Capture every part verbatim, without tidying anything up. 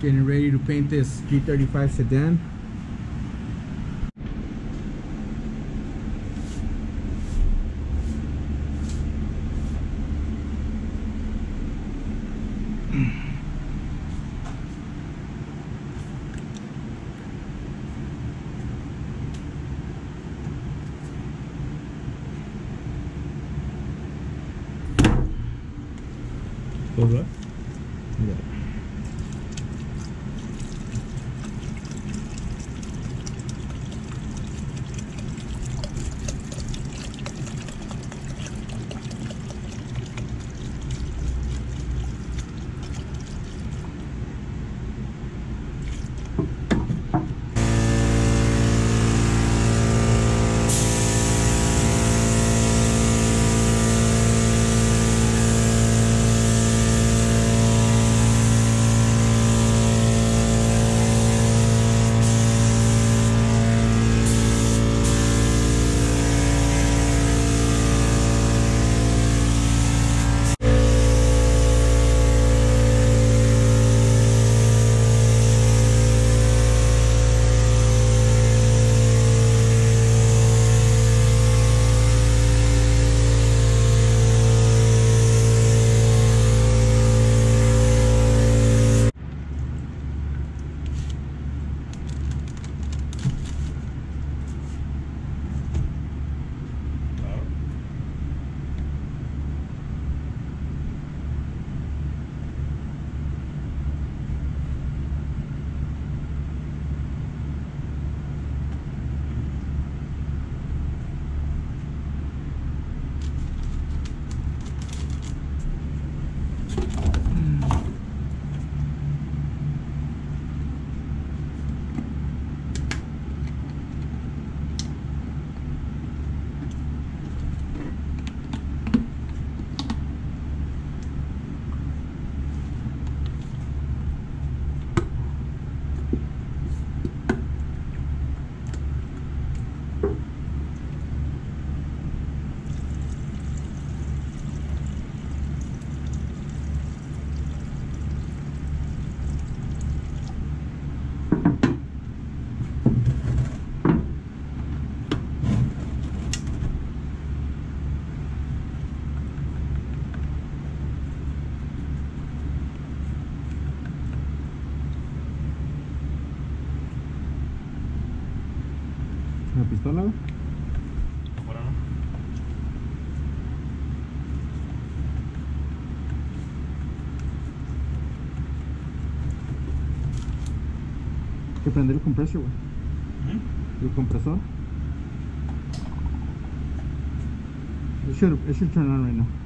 Getting ready to paint this G thirty-five sedan. Over. Yeah. ¿La pistola? Ahora no. Hay que prender el compresor, güey. ¿Mm? El compresor. It should, it should turn on right now.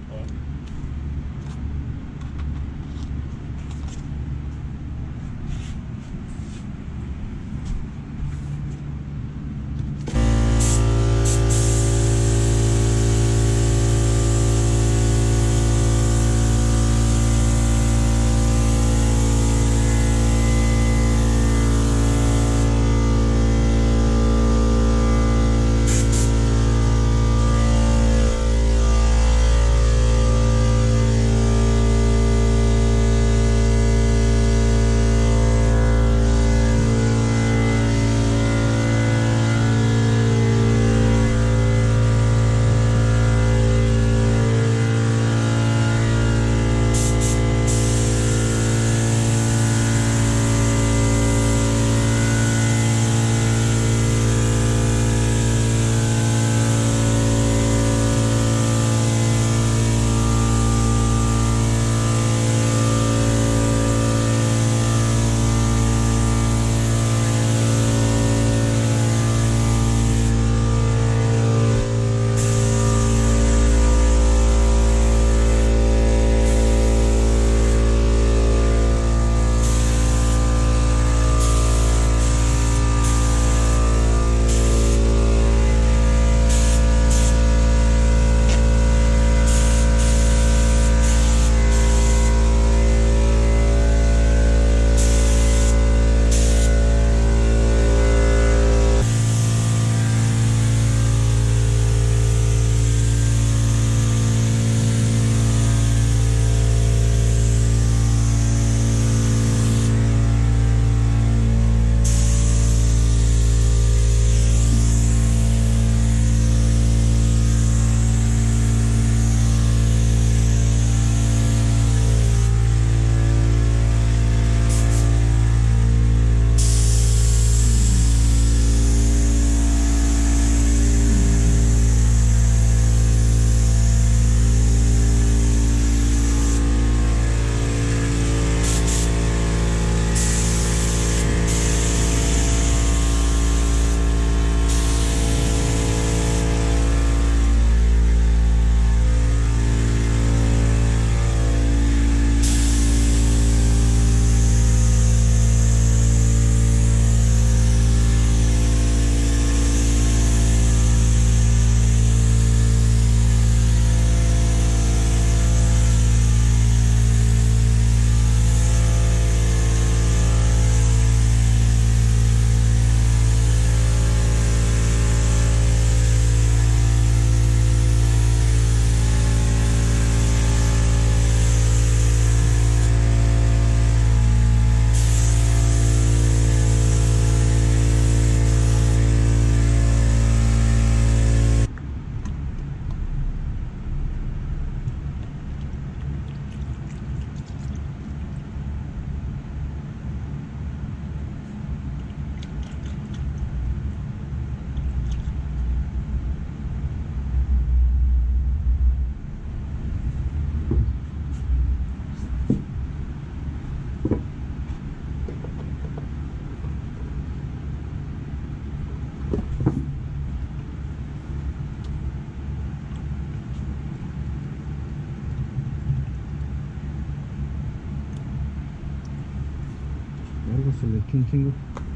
algo se le echó un chingo.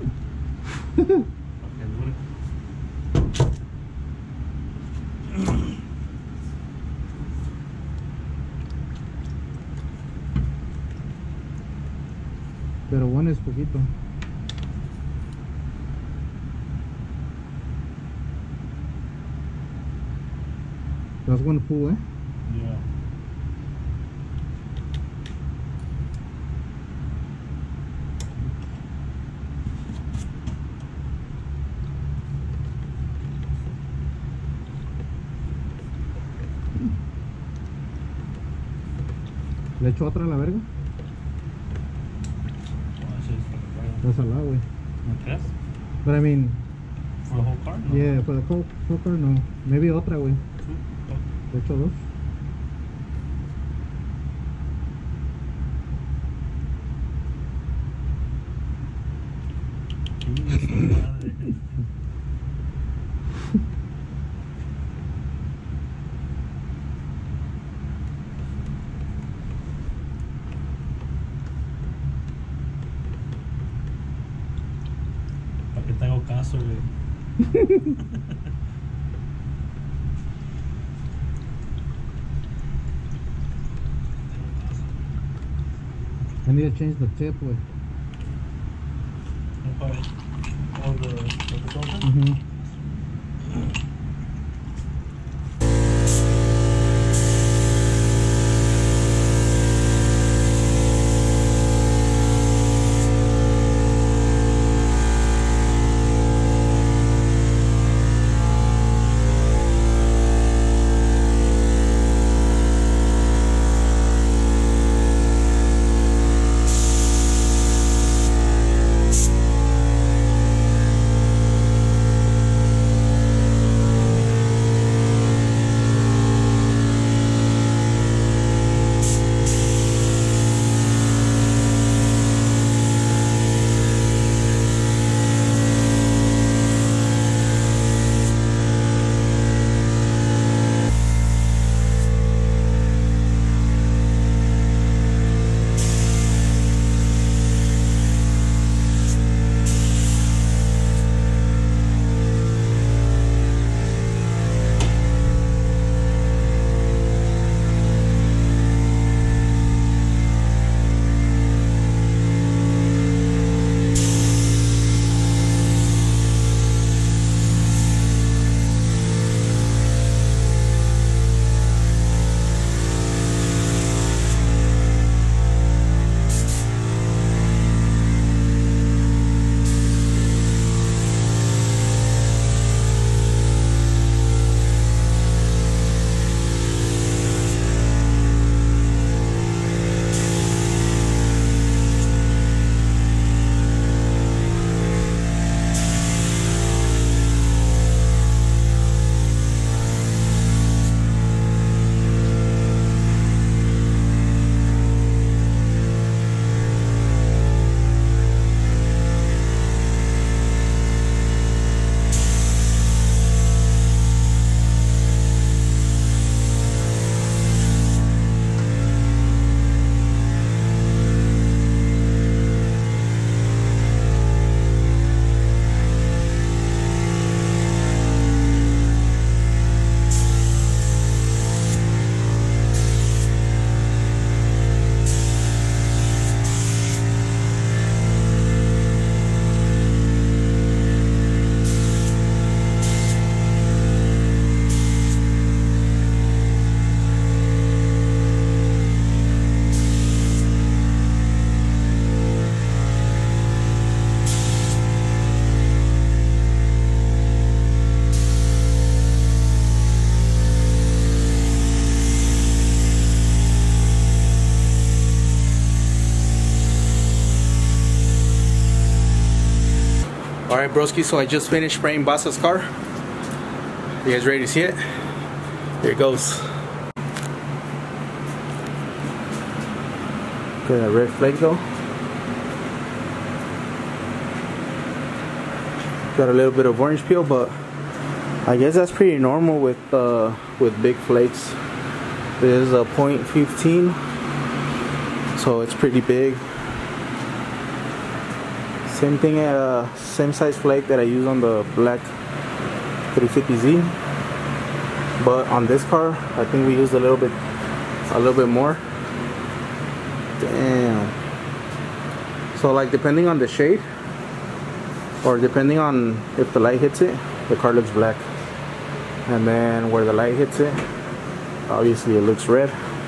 Okay, dure. Pero bueno, es poquito. That's one full, eh? Yeah. ¿Le echo otra a la verga? Well, it's just fucking right. That's a lot, güey. Yes? But I mean, For the whole car? No. yeah, for the whole, whole car, no. Maybe otra, güey. Two? Oh. Le echo dos. Chingue su madre. ¿Para qué te hago caso, güey? I need to change the tip, güey. Okay. All the, the filter? Mm-hmm. Alright broski, so I just finished spraying Basa's car. You guys ready to see it? Here it goes. Look at that red flake though. Got a little bit of orange peel, but I guess that's pretty normal with uh, with big flakes. This is a point fifteen, so it's pretty big. Same thing, uh, same size flake that I use on the black three fifty Z. But on this car, I think we used a little bit, a little bit more. Damn. So like depending on the shade, or depending on if the light hits it, the car looks black. And then where the light hits it, obviously it looks red.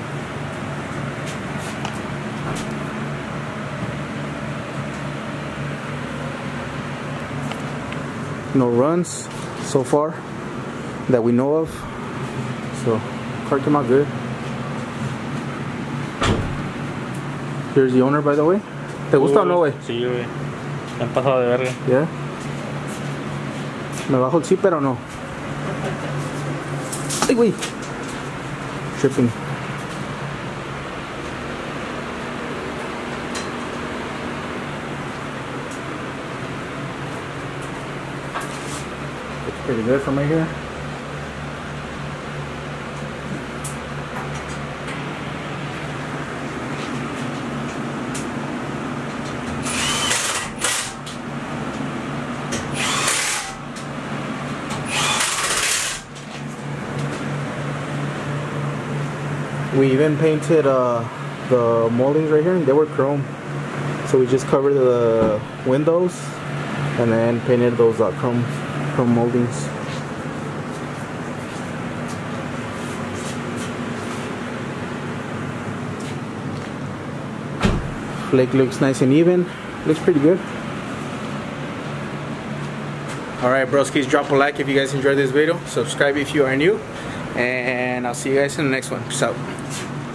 No runs so far that we know of, so car came out good. Here's the owner, by the way. ¿Te gusta o no, güey? Sí, güey. Me han pasado de verga. Yeah. ¿Me bajo el zipper o no? Ay, güey. Tripping. Looks pretty good from right here. We even painted uh, the moldings right here, and they were chrome. So we just covered the windows and then painted those uh, chrome, chrome moldings. Flake looks nice and even. Looks pretty good. Alright, broskies, drop a like if you guys enjoyed this video. Subscribe if you are new. And I'll see you guys in the next one. Peace out.